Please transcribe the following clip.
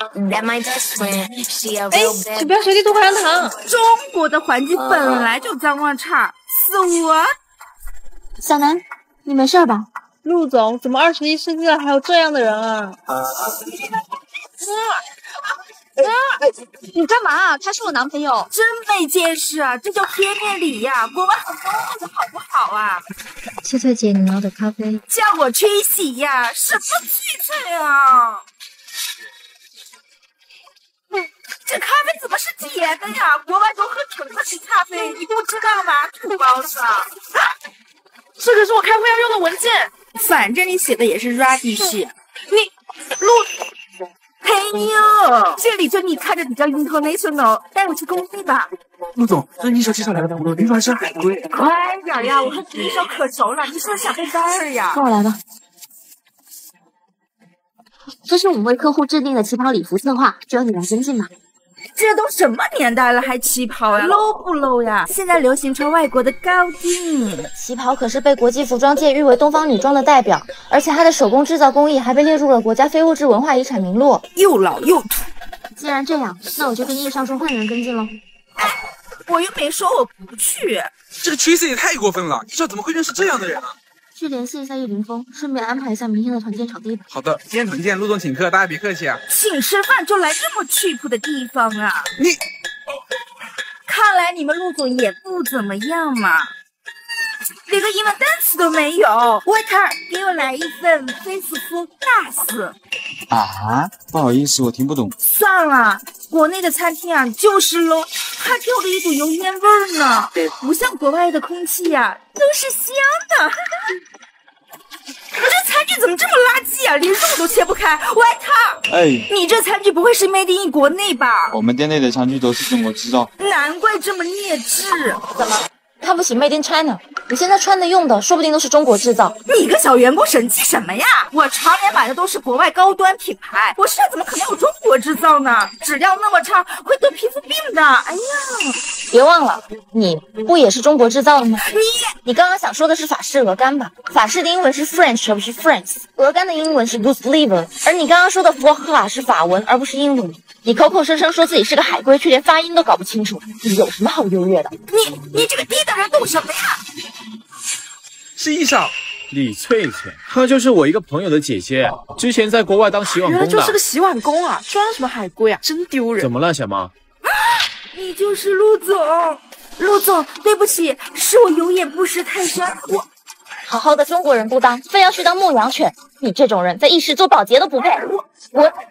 哎，请不要随地吐口香糖。 中国的环境本来就脏乱差，死我！ 小南，你没事吧？ 陆总，怎么21世纪了还有这样的人啊？ 你干嘛？他是我男朋友。 真没见识啊，这叫贴面礼呀！国外很多的好不好啊？ 翠翠姐，你要的咖啡。 叫我吹喜呀，什么翠翠啊？这咖啡怎么是甜的呀？国外都喝橙子型咖啡，你不知道吗？土包子！ 这可是我开会要用的文件。 反正你写的也是 radish， 你陆。嘿呦，这里就你看着比较 international， 带我去工地吧。 陆总，这一手介绍来的朋友，听说还是海归。 快点呀，我和一手可熟了，你是不是想背单儿呀？ 跟我来吧。这是我们为客户制定的旗袍礼服策划，就由你来跟进吧。 这都什么年代了还旗袍呀 ？low 不 low 呀？现在流行穿外国的高定旗袍可是被国际服装界誉为东方女装的代表，而且它的手工制造工艺还被列入了国家非物质文化遗产名录。 又老又土。 既然这样，那我就跟叶少说换人跟进喽。 我又没说我不去。 这个趋势也太过分了，你这怎么会认识这样的人啊？ 去联系一下叶凌风，顺便安排一下明天的团建场地吧。 好的，今天团建陆总请客，大家别客气啊。 请吃饭就来这么cheap的地方啊？ 你， 看来你们陆总也不怎么样嘛，连个英文单词都没有。waiter， 给我来一份菲斯夫大斯。 啊，不好意思，我听不懂。 算了，国内的餐厅啊就是 low， 还给我了一股油烟味儿呢，不像国外的空气呀，都是香的。你这餐具怎么这么垃圾啊？连肉都切不开。waiter， 哎， 你这餐具不会是 made in 国内吧？ 我们店内的餐具都是中国制造。 难怪这么劣质。 怎么看不起 Made in China？ 你现在穿的用的说不定都是中国制造。 你个小员工神气什么呀？我常年买的都是国外高端品牌，我身上怎么可能有中国制造呢？质量那么差，会得皮肤病的。哎呀， 别忘了，你不也是中国制造的吗？你刚刚想说的是法式鹅肝吧？法式的英文是 French 而不是 France， 鹅肝的英文是 goose liver， 而你刚刚说的佛哈是法文而不是英文。你口口声声说自己是个海归，却连发音都搞不清楚，你有什么好优越的？ 你这个低等人懂什么呀？ 是一少。 李翠翠，她就是我一个朋友的姐姐，之前在国外当洗碗工的。 原来就是个洗碗工啊，装什么海归啊，真丢人。 怎么了，小妈？ 你就是陆总。陆总，对不起，是我有眼不识泰山。我好好的中国人不当，非要去当牧羊犬，你这种人在一时做保洁都不配。我